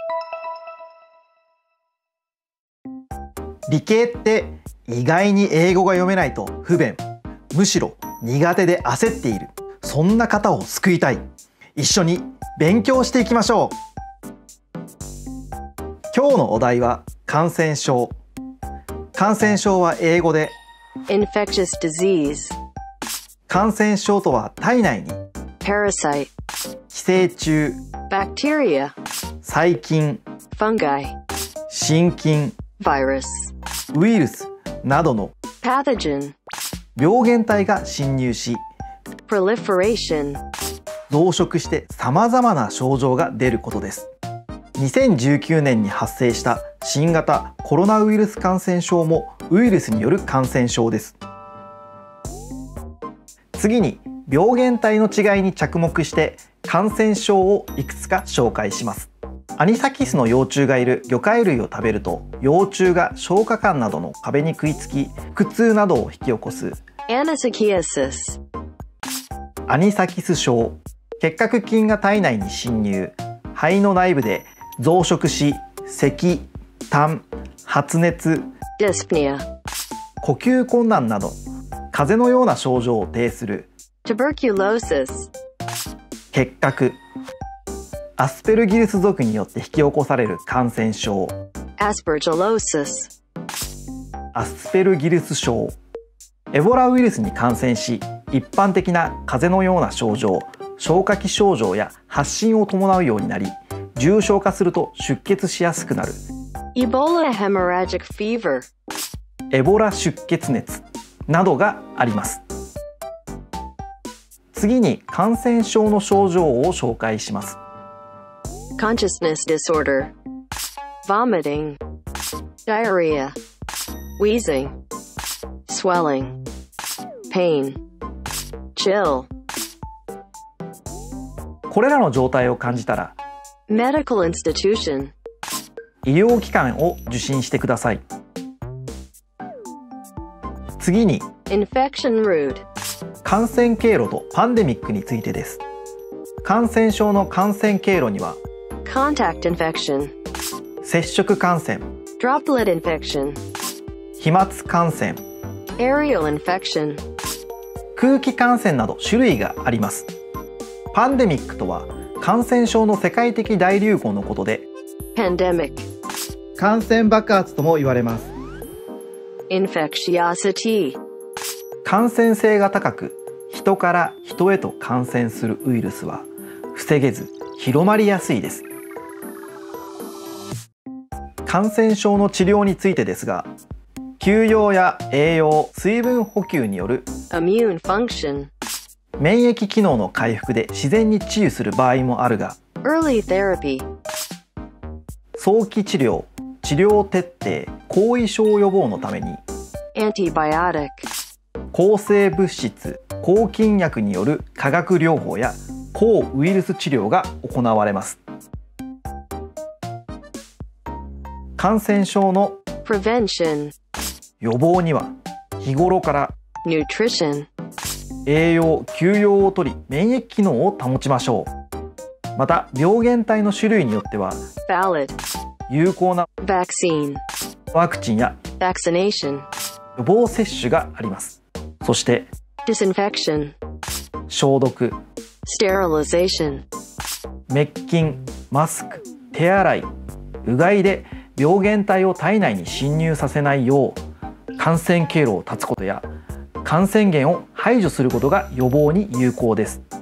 理系って意外に英語が読めないと不便、むしろ苦手で焦っている、そんな方を救いたい。一緒に勉強していきましょう。今日のお題は感染症。感染症は英語で infectious disease。 感染症とは体内に parasite。 寄生虫、 bacteria。 細菌、 fungi。 真菌、 virus。 ウイルスなどの pathogen。 病原体が侵入し proliferation。 増殖して様々な症状が出ることです。2019年に発生した新型コロナウイルス感染症もウイルスによる感染症です。次に病原体の違いに着目して感染症をいくつか紹介します。アニサキスの幼虫がいる魚介類を食べると幼虫が消化管などの壁に食いつき腹痛などを引き起こす Anisakiosis。 アニサキス症。結核菌が体内に侵入、肺の内部で増殖し咳、痰、発熱、 dyspnea。 呼吸困難など風邪のような症状を呈する tuberculosis。 結核。アスペルギルス属によって引き起こされる感染症 aspergillosis。 アスペルギルス症。エボラウイルスに感染し一般的な風邪のような症状、消化器症状や発疹を伴うようになり重症化すると出血しやすくなる Ebola hemorrhagic fever。 エボラ出血熱などがあります。次に感染症の症状を紹介します。 consciousness disorder。 vomiting。 diarrhea。 wheezing。 swelling。 pain。 chill。 これらの状態を感じたら medical institution。 医療機関を受診してください。次に infection route。 感染経路とパンデミックについてです。感染症の感染経路には contact infection。 接触感染、 droplet infection。 飛沫感染、 aerial infection。 空気感染など種類があります。パンデミックとは感染症の世界的大流行のことで pandemic。 感染爆発とも言われます。 infectiosity。 感染性が高く人から人へと感染するウイルスは防げず広まりやすいです。感染症の治療についてですが、休養や栄養、水分補給による immune function。 免疫機能の回復で自然に治癒する場合もあるが、 early therapy。 早期治療、治療徹底、後遺症予防のために antibiotic。 抗生物質、抗菌薬による化学療法や抗ウイルス治療が行われます。感染症の prevention。 予防には日頃から nutrition。 栄養・休養をとり免疫機能を保ちましょう。また病原体の種類によっては valid。 有効な vaccine。 ワクチンや vaccination。 予防接種があります。そして disinfection。 消毒、 sterilization。 滅菌、マスク、手洗い、うがいで病原体を体内に侵入させないよう感染経路を断つことや感染源を排除することが予防に有効です。